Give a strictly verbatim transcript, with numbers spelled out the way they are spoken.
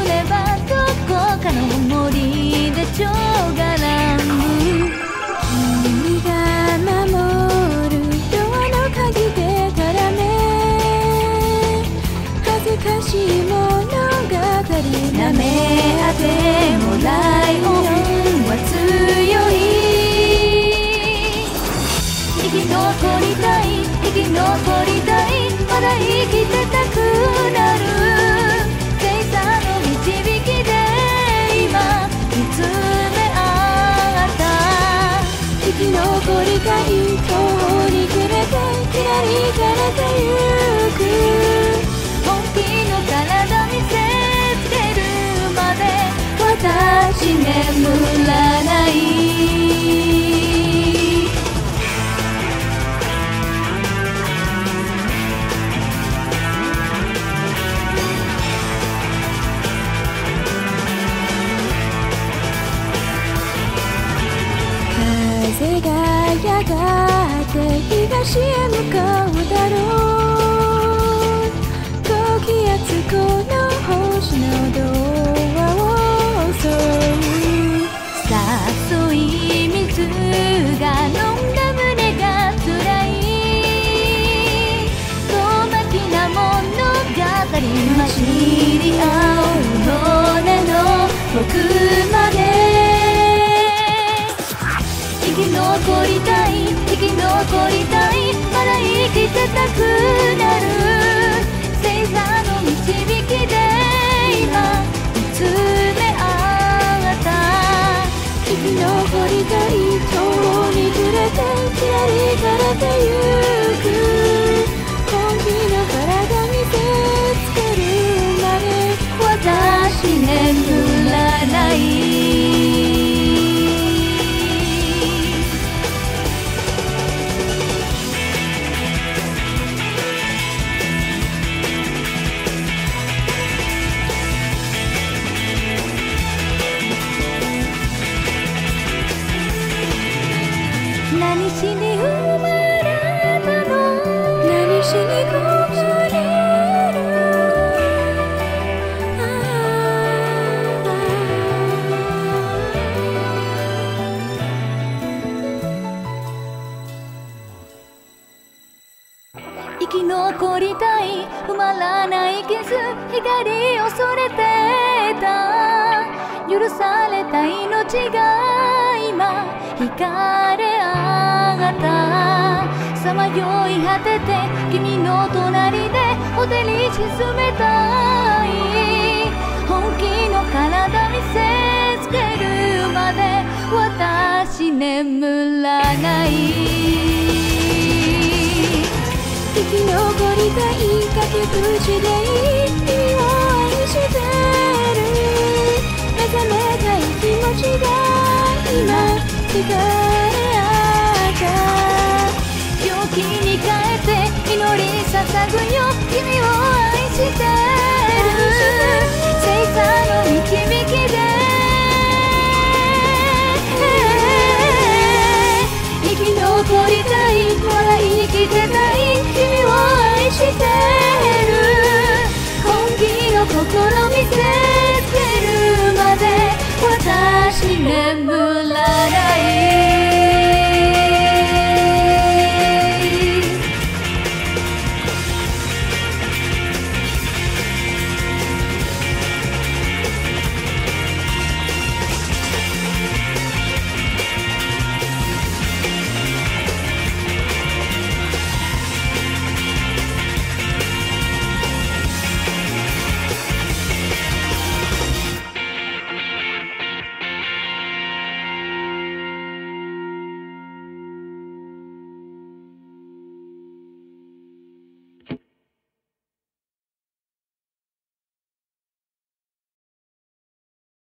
ればどこかの森で蝶が乱舞。君が守るドアの鍵でからね、恥ずかしい物語。なめ合ってもライオンは強い。生き残りたい生き残りたい、まだ生きてたくなる。星座の導きで今見つめ合った。生き残りたい途方に暮れてきらり枯れてゆく。本気の体見せつけるまで私眠らない。風がやがて東へ向かうだろう。高気圧この星のドアを襲う。誘い水が飲んだ胸が辛い。遠巻きな物語、走り合う骨の僕まで。生き残りたい生き残りたい、まだ生きてたくなる。星座の導きで今見つめ合った。生き残りたい途方に暮れてきらり枯れてゆく。本気の体見せつけるまで私眠らない。何しに生まれたの、何しに生まれる。ああ、生き残りたい埋まらない傷、光を恐れてた。許された命が今惹かれ上がった。さまよい果てて君の隣でほてり沈めたい。本気の体見せつけるまで私眠らない。生き残りたい崖っぷちで君を愛してる。目覚めたい気持ちが今惹かれ合った。病気に変えて祈り捧ぐよ君を